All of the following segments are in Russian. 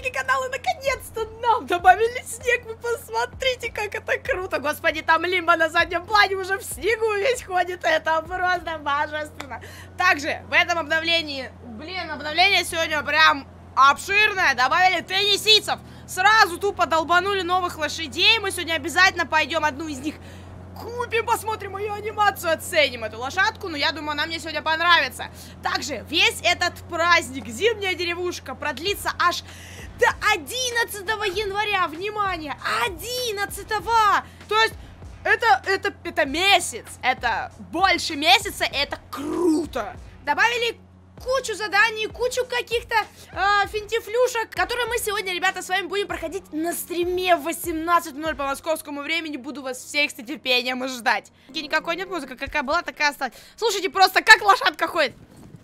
коллеги канала, наконец-то нам добавили снег. Вы посмотрите, как это круто. Господи, там Лимба на заднем плане уже в снегу весь ходит. Это просто божественно. Также в этом обновлении, блин, обновление сегодня прям обширное. Добавили теннисийцев. Сразу тупо долбанули новых лошадей. Мы сегодня обязательно пойдем одну из них купим, посмотрим ее анимацию, оценим эту лошадку. Но я думаю, она мне сегодня понравится. Также весь этот праздник, зимняя деревушка, продлится аж до 11 января. Внимание, 11-го. То есть это месяц. Это больше месяца, это круто. Добавили кучу заданий, кучу каких-то финтифлюшек, которые мы сегодня, ребята, с вами будем проходить на стриме в 18:00 по московскому времени. Буду вас всех с нетерпением ждать. Никакой нет музыки, какая была, такая осталась. Слушайте, просто как лошадка ходит.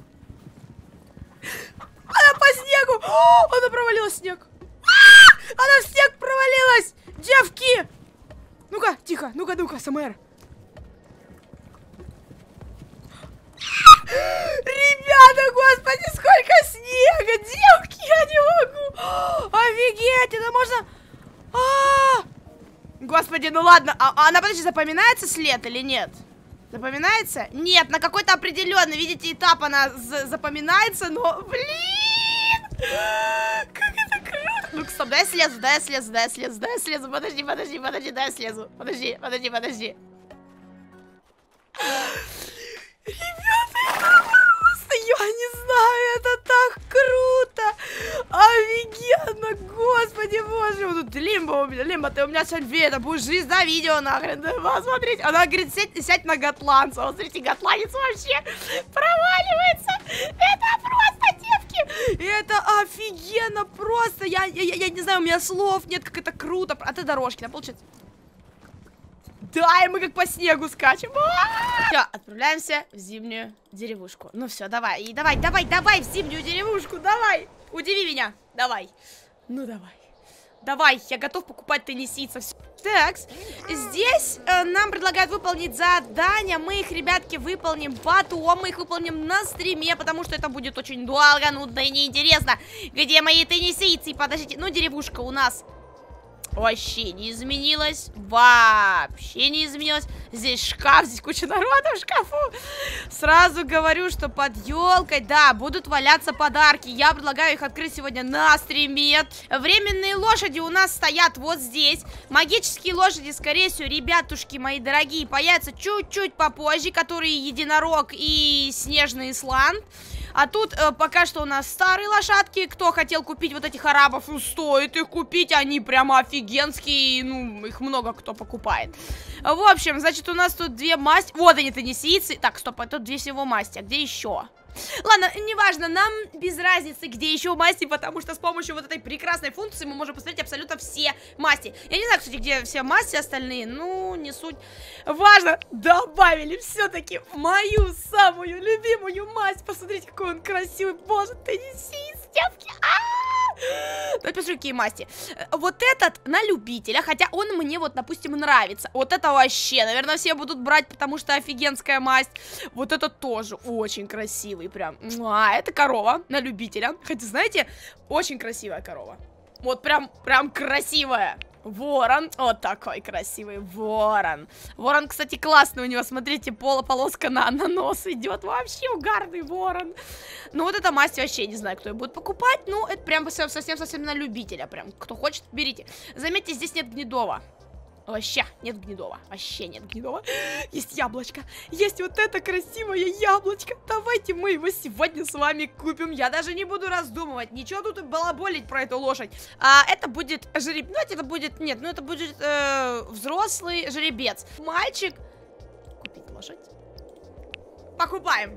Она по снегу. Она провалилась в снег. Она в снег провалилась. Девки. Ну-ка, тихо, ну-ка, СМР. Ребята, господи, сколько снега! Девки, я не могу! Офигеть, это можно... Господи, ну ладно, она, подожди, запоминается след или нет? Запоминается? Нет, на какой-то определенный, видите, этап она запоминается, но, блин! Как это круто! Ну-ка, стоп, дай я слезу, подожди, дай я слезу, подожди. Ребята, это просто, я не знаю, это так круто! Офигенно, господи боже! Вот тут Лимба, ты у меня сегодня видно, будешь звезда видео нахрен, посмотрите. Она говорит, сядь на готланца, вот смотрите, готланец вообще проваливается! Это просто, девки! Это офигенно просто! Я не знаю, у меня слов нет, как это круто! А ты дорожки, да, получается? Да, и мы как по снегу скачем. Все, отправляемся в зимнюю деревушку. Ну все, давай, в зимнюю деревушку, давай. Удиви меня, давай. Ну давай, я готов покупать теннисийцев. Так, здесь нам предлагают выполнить задания. Мы их, ребятки, выполним потом. Мы их выполним на стриме, потому что это будет очень долго, нудно и неинтересно. Где мои теннисийцы? Подождите, ну деревушка у нас вообще не изменилось. Вообще не изменилось. Здесь шкаф, здесь куча народа в шкафу. Сразу говорю, что под елкой, да, будут валяться подарки. Я предлагаю их открыть сегодня на стриме. Временные лошади у нас стоят вот здесь. Магические лошади, скорее всего, ребятушки мои дорогие, появятся чуть-чуть попозже, которые единорог и снежный исланд. А тут пока что у нас старые лошадки. Кто хотел купить вот этих арабов, стоит их купить. Они прямо офигенские. Ну, их много кто покупает. В общем, значит, у нас тут две масти. Вот они, теннисийцы. Так, стоп, тут две всего масти. А где еще? Ладно, неважно, нам без разницы, где еще масти, потому что с помощью вот этой прекрасной функции мы можем посмотреть абсолютно все масти. Я не знаю, кстати, где все масти остальные, ну, не суть. Важно, добавили все-таки мою самую любимую масть. Посмотрите, какой он красивый, боже, теннисист, девки. Давайте посмотрим, какие масти. Вот этот на любителя, хотя он мне вот, допустим, нравится. Вот это вообще, наверное, все будут брать, потому что офигенская масть. Вот это тоже очень красивый прям. Это корова на любителя. Хотя, знаете, очень красивая корова. Вот прям красивая. Ворон, вот такой красивый ворон. Ворон, кстати, классный у него, смотрите, полоска на нос идет. Вообще угарный ворон. Ну вот эта масть вообще не знаю, кто ее будет покупать. Ну это прям совсем на любителя. Прям, кто хочет, берите. Заметьте, здесь нет гнедова. Вообще нет гнедова, Есть яблочко, есть вот это красивое яблочко. Давайте мы его сегодня с вами купим. Я даже не буду раздумывать, ничего тут балаболить про эту лошадь. Это будет жеребец, знаете, это будет, нет, ну это будет взрослый жеребец. Мальчик, купить лошадь. Покупаем.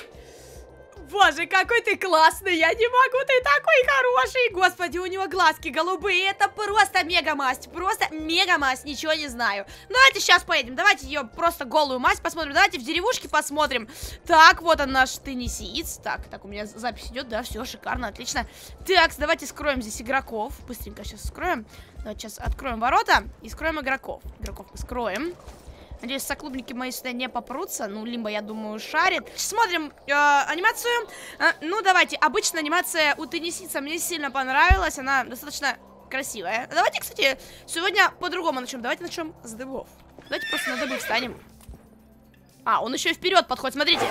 Боже, какой ты классный, я не могу, ты такой хороший. Господи, у него глазки голубые, это просто мега-масть, ничего не знаю. Давайте сейчас поедем, давайте ее просто голую масть посмотрим, давайте в деревушке посмотрим. Так, вот он наш теннисиец. Так, у меня запись идет, да, все шикарно, отлично. Так, давайте скроем здесь игроков, быстренько сейчас скроем. Давайте сейчас откроем ворота и скроем игроков. Игроков мы скроем. Надеюсь, соклубники мои сюда не попрутся. Ну, Лимба, я думаю, шарит. Смотрим анимацию. Ну, давайте. Обычная анимация у теннисица мне сильно понравилась. Она достаточно красивая. Давайте, кстати, сегодня по-другому начнем. Давайте начнем с дыбов. Давайте просто на дыбы встанем. А, он еще и вперед подходит, смотрите.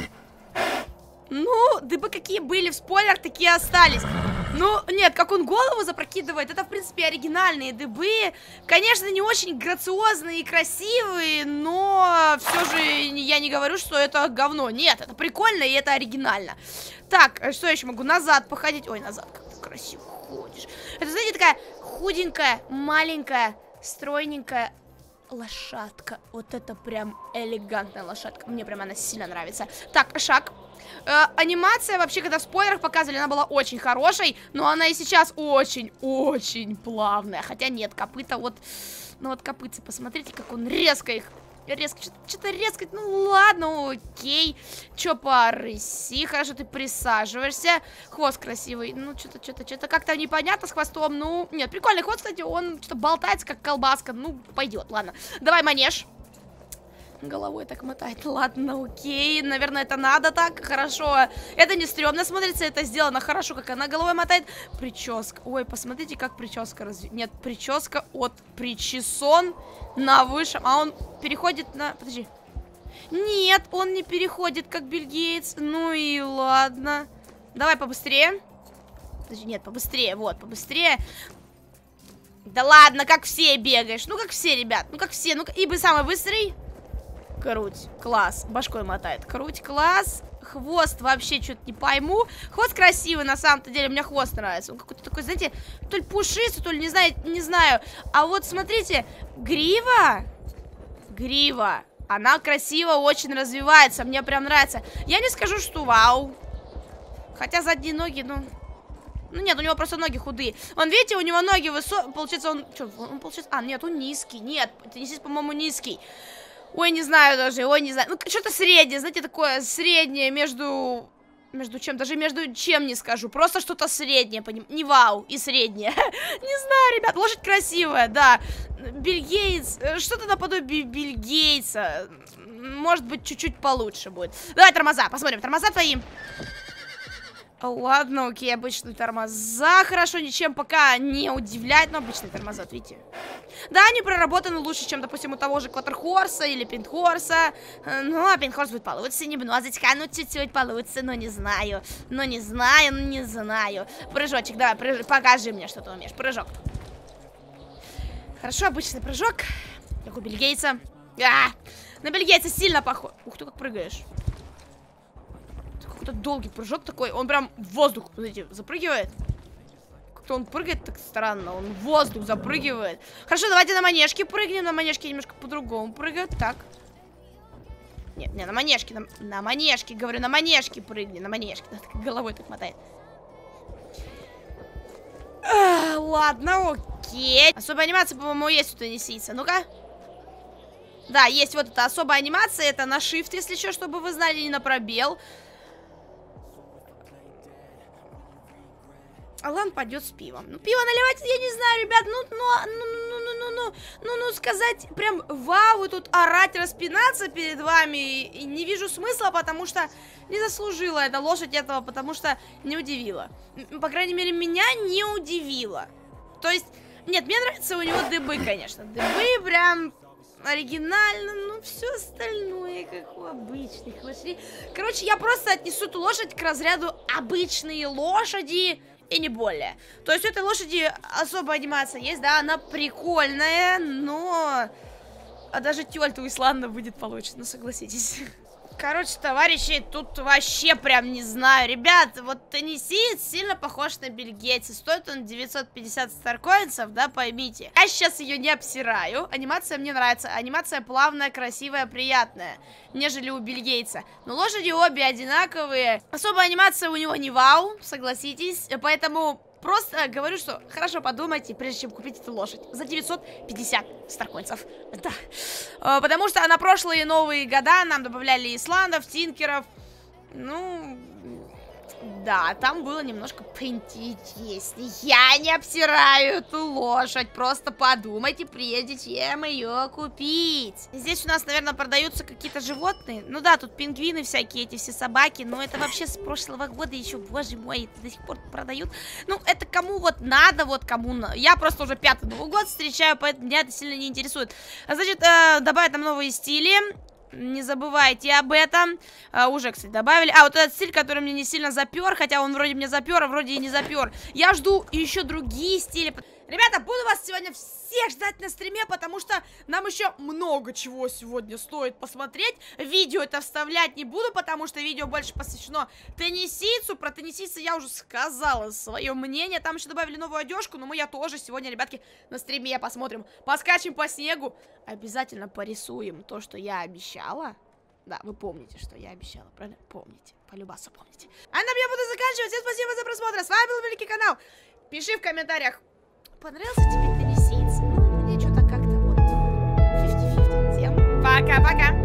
Ну, дыбы какие были в спойлерах, такие остались. Ну, нет, как он голову запрокидывает, это, в принципе, оригинальные дыбы. Конечно, не очень грациозные и красивые, но все же я не говорю, что это говно. Нет, это прикольно и это оригинально. Так, что я еще могу? Назад походить. Ой, назад, как ты красиво ходишь. Это, знаете, такая худенькая, маленькая, стройненькая лошадка. Вот это прям элегантная лошадка. Мне прям она сильно нравится. Так, шаг. Анимация вообще, когда в спойлерах показывали, она была очень хорошей, но она и сейчас очень-очень плавная. Хотя нет, копыта вот... Ну вот копытцы, посмотрите, как он резко их... Что-то резко... Ну ладно, окей. Чё по рыси? Хорошо, ты присаживаешься. Хвост красивый. Ну, что-то как-то непонятно с хвостом. Ну, нет, прикольный хвост, кстати, он что-то болтается, как колбаска. Ну, пойдет, ладно. Давай манеж. Головой так мотает. Ладно, окей. Наверное, это надо так. Хорошо. Это не стрёмно смотрится. Это сделано хорошо, как она головой мотает. Прическа. Ой, посмотрите, как прическа Нет, прическа от причесон на выше. А он переходит на... Подожди. Нет, он не переходит, как Билл Гейтс. Ну и ладно. Давай побыстрее. Подожди, нет, побыстрее. Вот, побыстрее. Да ладно, как все бегаешь. Ну, как все, ребят. Ну, как все. Ну-ка, ибо самый быстрый. Круть, класс, башкой мотает. Круть, класс. Хвост вообще что-то не пойму. Хвост красивый, на самом-то деле, мне хвост нравится. Он какой-то такой, знаете, то ли пушистый, то ли не знаю. А вот смотрите, грива. Грива. Она красиво очень развивается, мне прям нравится. Я не скажу, что вау. Хотя задние ноги, ну нет, у него просто ноги худые. Вон, видите, у него ноги высокие. Получается, он получается... А, нет, он низкий. Нет, теннисист, по-моему, низкий. Ой, не знаю даже, ой, не знаю. Ну, что-то среднее, знаете, такое среднее между... Между чем? Даже между чем не скажу. Просто что-то среднее, не вау, и среднее. Не знаю, ребят, лошадь красивая, да. Билл Гейтс, что-то наподобие Билл Гейтса. Может быть, чуть-чуть получше будет. Давай тормоза, посмотрим, тормоза твои. Ладно, окей, обычные тормоза. Хорошо, ничем пока не удивляет, но обычные тормоза, вот видите. Да, они проработаны лучше, чем, допустим, у того же Кватерхорса или Пинтхорса. Ну, а Пинтхорс будет получше немножечко, ну, чуть-чуть получше, но не знаю. Ну, не знаю. Прыжочек, давай, покажи мне, что ты умеешь. Прыжок. Хорошо, обычный прыжок. Как у Билл Гейтса. На Билл Гейтса сильно похож. Ух ты, как прыгаешь. Какой-то долгий прыжок такой. Он прям в воздух, смотрите, запрыгивает. Как-то он прыгает так странно. Он в воздух запрыгивает. Хорошо, давайте на манежке прыгнем. На манежке немножко по-другому прыгают. Так. Нет, не, на манежке. На манежке, говорю, на манежке прыгни. На манежке. Да, так головой так мотает. Ладно, окей. Особая анимация, по-моему, есть у теннисица. Ну-ка. Да, есть вот эта особая анимация. Это на shift, если что, чтобы вы знали, не на пробел. Алан пойдет с пивом. Ну, пиво наливать, я не знаю, ребят, ну, сказать прям вау, и тут орать, распинаться перед вами, и не вижу смысла, потому что не заслужила эта лошадь этого, потому что не удивила. По крайней мере, меня не удивила. То есть, нет, мне нравятся у него дыбы, конечно. Дыбы прям оригинально, но все остальное, как у обычных лошадей. Короче, я просто отнесу эту лошадь к разряду обычные лошади. И не более. То есть у этой лошади особая анимация есть, да, она прикольная, но... А даже тёль-то у Исланда будет получше, ну согласитесь. Короче, товарищи, тут вообще прям не знаю. Ребят, вот теннисиец сильно похож на Билл Гейтса. Стоит он 950 старкоинсов, да, поймите. Я сейчас ее не обсираю. Анимация мне нравится. Анимация плавная, красивая, приятная, нежели у Билл Гейтса. Но лошади обе одинаковые. Особая анимация у него не вау, согласитесь. Поэтому... Просто говорю, что хорошо подумайте, прежде чем купить эту лошадь. За 950 старкоинсов. Да. Потому что на прошлые новые года нам добавляли исландов, тинкеров. Ну, Да, там было немножко поинтереснее. Я не обсираю эту лошадь. Просто подумайте, прежде чем ее купить. Здесь у нас, наверное, продаются какие-то животные. Ну да, тут пингвины всякие, эти все собаки. Но это вообще с прошлого года еще, боже мой, это до сих пор продают. Ну, это кому вот надо, вот кому надо. Я просто уже 5-й Новый год встречаю, поэтому меня это сильно не интересует. Значит, добавить там новые стили. Не забывайте об этом. Уже, кстати, добавили. Вот этот стиль, который мне не сильно запер. Хотя он вроде мне запер, а вроде и не запер. Я жду еще другие стили. Ребята, буду вас сегодня всех ждать на стриме, потому что нам еще много чего сегодня стоит посмотреть. Видео это вставлять не буду, потому что видео больше посвящено теннисийцу. Про теннисийца я уже сказала свое мнение. Там еще добавили новую одежку, но мы тоже сегодня, ребятки, на стриме посмотрим. Поскачем по снегу. Обязательно порисуем то, что я обещала. Да, вы помните, что я обещала, правильно? Помните, полюбасу помните. А на этом я буду заканчивать. Всем спасибо за просмотр. С вами был Великий Канал. Пиши в комментариях, понравился тебе теннисиец? Ну, мне что-то как-то вот 50-50. Всем пока-пока.